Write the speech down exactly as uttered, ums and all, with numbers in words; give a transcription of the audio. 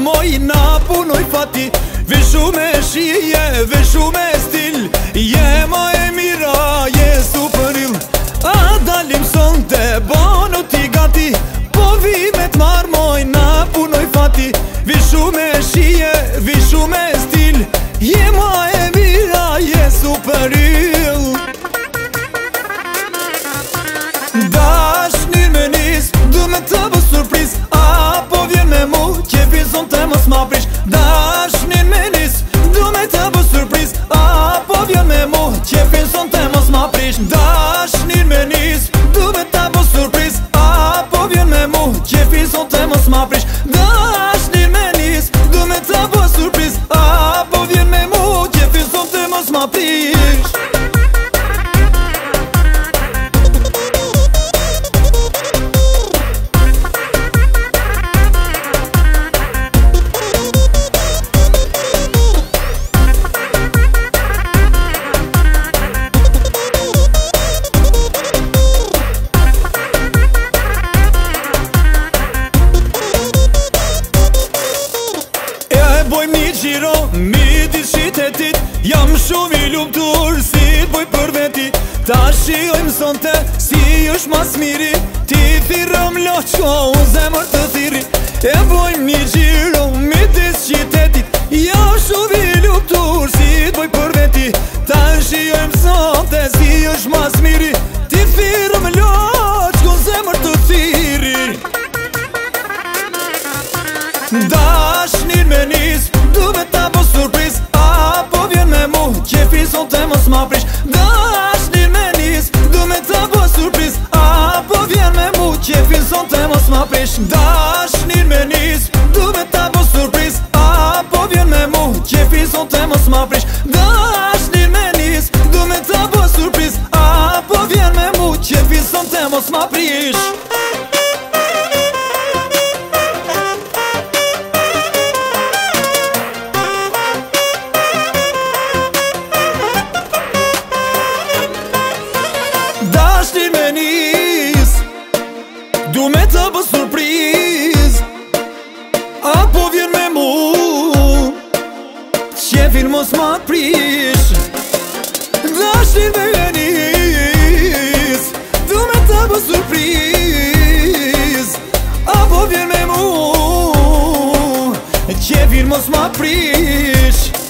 moj na punoj fati. Vishu me shije, vishu me stil, je ma e mira, je super ill. A dalim son te banu ti gati, po vimet mar moj na punoj fati. Vishu me shije, vishu me stil, je ma e mira, je super ill. Dashnir me nis, du me të bë surpriz, apo vjen me mu, qefi son të mos ma prish. Dashnir me nis, du me të bë surpriz, apo vjen me mu, qefi son të mos ma prish. Dashnir me nis, du me të bë surpriz, apo vjen me mu, qefi son të mos ma prish. Dashnir me nis, du me të bë surpriz, apo vjen me mu, qefi son të mos ma prish. Bojmë një gjiro, midis qitetit, jam shumë i lumtur, si t'boj për veti. Ta shiojmë sonte, si është mas miri, ti thirëm loqo, unë zemër të thiri. E bojmë një gjiro, midis qitetit, jam shumë i lumtur, si t'boj për veti. Ta shiojmë sonte, si është mas miri, ti thirëm loqo, unë zemër të thiri. Dashnir me nis, du me ta po surpriz, apo vjen me mu, qefi son të mos ma prish. Dashnir me nis, du me ta po surpriz, apo vjen me mu, qefi son të mos ma prish. Dashnir me nis, du me ta po surpriz, apo vjen me mu, qefi son të mos ma prish. Dashnir me nis, du me ta po surpriz, apo vjen me mu, qefi son të mos ma prish. Dashnir me nis, du me të bë surpriz, apo vjen me mu, qefin mos ma prish. Dashnir me nis, du me të bë surpriz, apo vjen me mu, qefin mos ma prish.